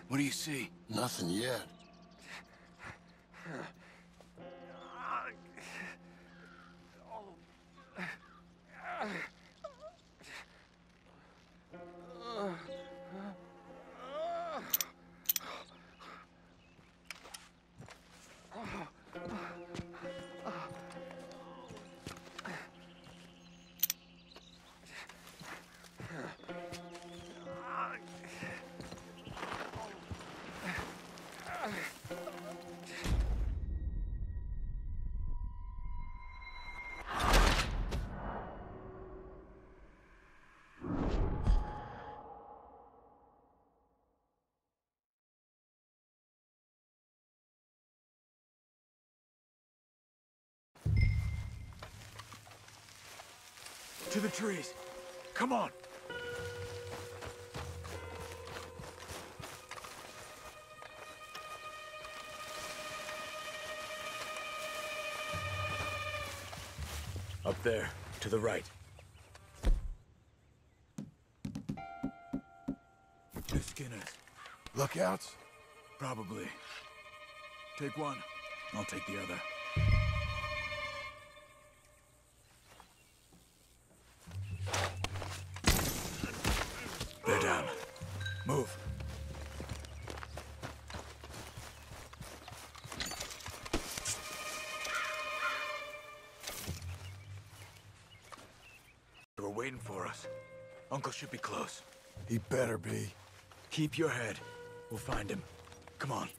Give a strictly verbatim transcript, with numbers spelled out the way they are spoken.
What do you see? Nothing yet. To the trees. Come on. Up there, to the right. Two Skinners. Lookouts? Probably. Take one. I'll take the other. They're down. Move. They were waiting for us. Uncle should be close. He better be. Keep your head. We'll find him. Come on.